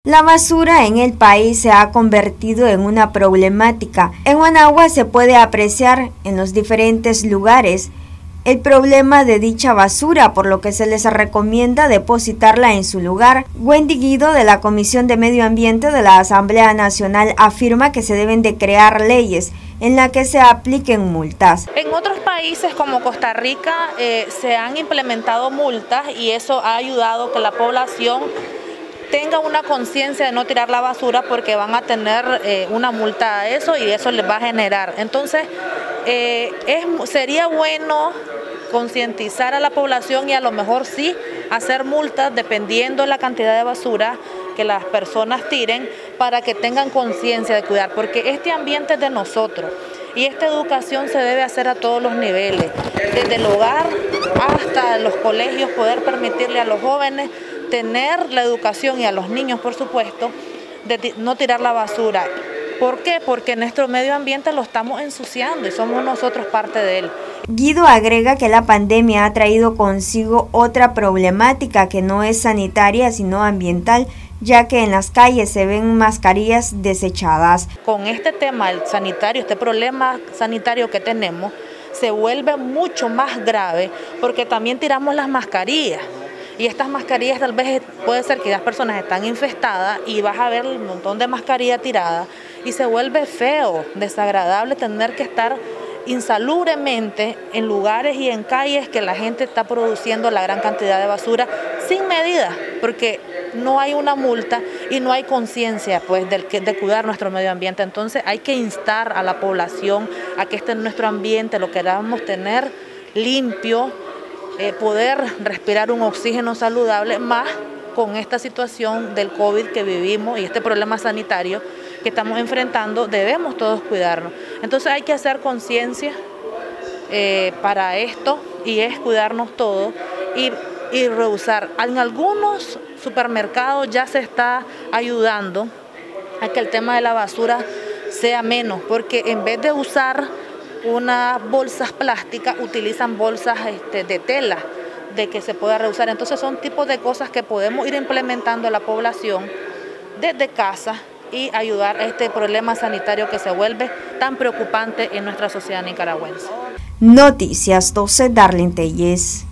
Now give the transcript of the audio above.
La basura en el país se ha convertido en una problemática. En Managua se puede apreciar en los diferentes lugares el problema de dicha basura, por lo que se les recomienda depositarla en su lugar. Wendy Guido, de la Comisión de Medio Ambiente de la Asamblea Nacional, afirma que se deben de crear leyes en las que se apliquen multas. En otros países como Costa Rica se han implementado multas y eso ha ayudado a que la población tenga una conciencia de no tirar la basura, porque van a tener una multa a eso y eso les va a generar. Entonces, sería bueno concientizar a la población y a lo mejor sí hacer multas dependiendo de la cantidad de basura que las personas tiren, para que tengan conciencia de cuidar, porque este ambiente es de nosotros y esta educación se debe hacer a todos los niveles, desde el hogar hasta los colegios, poder permitirle a los jóvenes tener la educación, y a los niños, por supuesto, de no tirar la basura. ¿Por qué? Porque nuestro medio ambiente lo estamos ensuciando y somos nosotros parte de él. Guido agrega que la pandemia ha traído consigo otra problemática que no es sanitaria sino ambiental, ya que en las calles se ven mascarillas desechadas. Con este tema sanitario, este problema sanitario que tenemos, se vuelve mucho más grave porque también tiramos las mascarillas. Y estas mascarillas tal vez puede ser que las personas están infestadas y vas a ver un montón de mascarilla tirada y se vuelve feo, desagradable tener que estar insalubremente en lugares y en calles que la gente está produciendo la gran cantidad de basura sin medida, porque no hay una multa y no hay conciencia pues de cuidar nuestro medio ambiente. Entonces hay que instar a la población a que nuestro ambiente lo queramos tener limpio, poder respirar un oxígeno saludable, más con esta situación del COVID que vivimos y este problema sanitario que estamos enfrentando. Debemos todos cuidarnos. Entonces hay que hacer conciencia para esto, y es cuidarnos todos y reusar. En algunos supermercados ya se está ayudando a que el tema de la basura sea menos, porque en vez de usar unas bolsas plásticas, utilizan bolsas de tela, de que se pueda reusar. Entonces son tipos de cosas que podemos ir implementando a la población desde casa y ayudar a este problema sanitario que se vuelve tan preocupante en nuestra sociedad nicaragüense. Noticias 12, Darlene Telles.